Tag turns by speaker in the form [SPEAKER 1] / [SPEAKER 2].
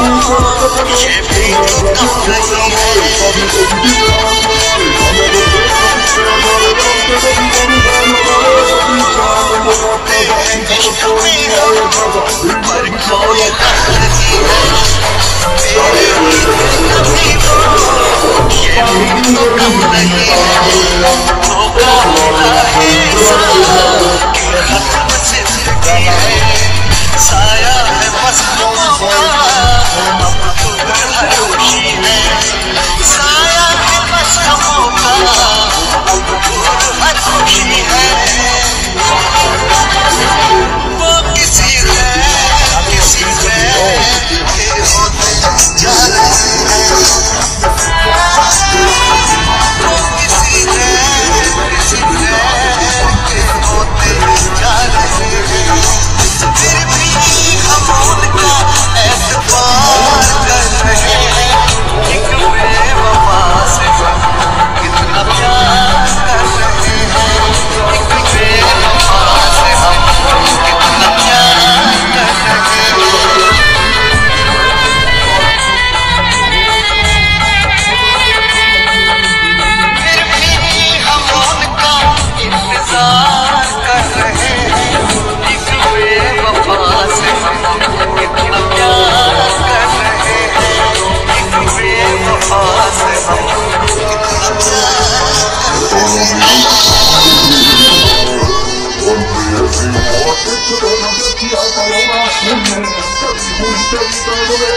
[SPEAKER 1] ये भी तो कम नहीं है इश्क में हम पर कोई हद नहीं है मेरे कभी वो ये भी तो कम नहीं है धोखा मिला है सा कि खत्म जिंदगी है साया है बस मौका अब तो भरोशी है साया है बस मौका अब दूर हर खुशी है वो किसी है के होते जा रहे हैं वो किसी है के होते जा रहे हैं फिर भी हम उनका एतबार कर रहे हैं एक बेवफा से हम कितना प्यार कर रहे हैं एक बेवफा से हम कितना प्यार कर रहे हैं फिर भी हम उनका इंतजार कर रहे हैं एक बेवफा से हम कितना प्यार कर रहे हैं एक बेवफा से हम कितना प्यार कर रहे हैं